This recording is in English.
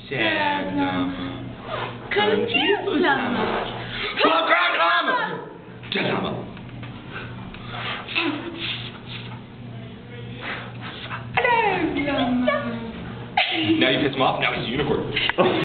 Sad Llama. Confused Llama. Crack Llama! Dead Llama. Hello, Llama. Now you piss him off, now he's a unicorn.